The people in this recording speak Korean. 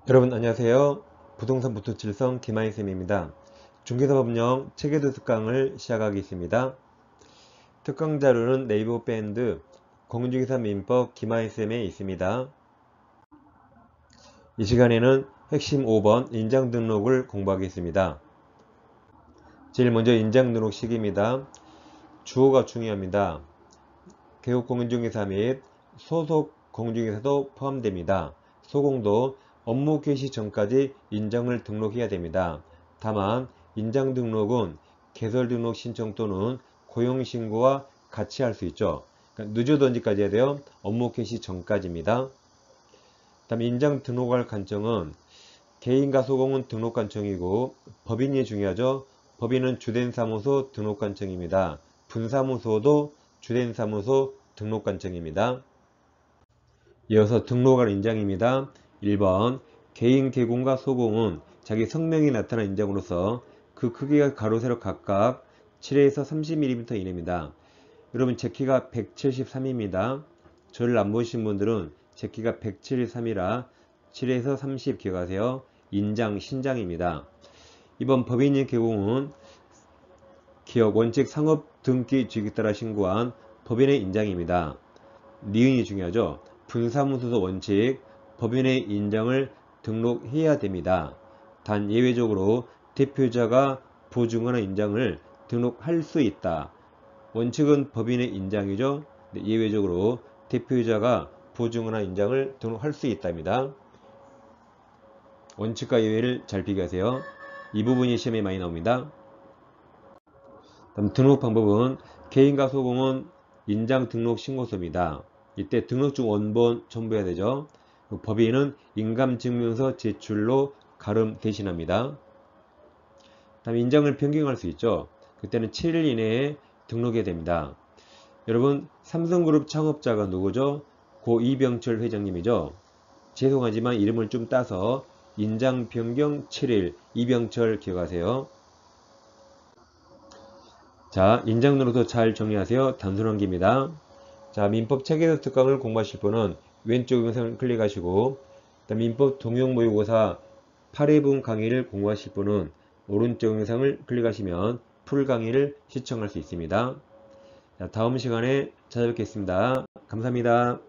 여러분 안녕하세요. 부동산 부토칠성 김하인쌤입니다. 중개사법령 체계도 특강을 시작하겠습니다. 특강 자료는 네이버 밴드 공인중개사 민법 김하인쌤에 있습니다. 이 시간에는 핵심 5번 인장등록을 공부하겠습니다. 제일 먼저 인장등록 시기입니다. 주어가 중요합니다. 개국 공인중개사 및 소속 공인중개사도 포함됩니다. 소공도 업무 개시 전까지 인장을 등록해야 됩니다. 다만 인장 등록은 개설 등록 신청 또는 고용 신고와 같이 할 수 있죠. 그러니까 늦어도 언제까지 해야 돼요? 업무 개시 전까지입니다. 다음 인장 등록할 관청은 개인과 소공은 등록 관청이고 법인이 중요하죠. 법인은 주된 사무소 등록 관청입니다. 분사무소도 주된 사무소 등록 관청입니다. 이어서 등록할 인장입니다. 1번 개인 개공과 소공은 자기 성명이 나타난 인장으로서 그 크기가 가로 세로 각각 7에서 30mm 이내입니다. 여러분 제 키가 173입니다. 저를 안 보신 분들은 제 키가 173이라 7에서 30 기억하세요. 인장 신장입니다. 이번 법인인 개공은 기업 원칙 상업 등기 주기 따라 신고한 법인의 인장입니다. 니은이 중요하죠. 분사무소도 원칙 법인의 인장을 등록해야 됩니다. 단 예외적으로 대표자가 보증하는 인장을 등록할 수 있다. 원칙은 법인의 인장이죠. 예외적으로 대표자가 보증하는 인장을 등록할 수 있답니다. 원칙과 예외를 잘 비교하세요. 이 부분이 시험에 많이 나옵니다. 다음 등록 방법은 개인과 소공은 인장 등록 신고서입니다. 이때 등록증 원본 첨부해야 되죠. 법인은 인감증명서 제출로 가름 대신합니다. 다음 인장을 변경할 수 있죠. 그때는 7일 이내에 등록해야 됩니다. 여러분 삼성그룹 창업자가 누구죠? 고 이병철 회장님이죠. 죄송하지만 이름을 좀 따서 인장 변경 7일 이병철 기억하세요. 자, 인장 등록서 잘 정리하세요. 단순한 기입니다. 자, 민법 체계도 특강을 공부하실 분은 왼쪽 영상을 클릭하시고 민법 동영 모의고사 8회분 강의를 공부하실 분은 오른쪽 영상을 클릭하시면 풀 강의를 시청할 수 있습니다. 자, 다음 시간에 찾아뵙겠습니다. 감사합니다.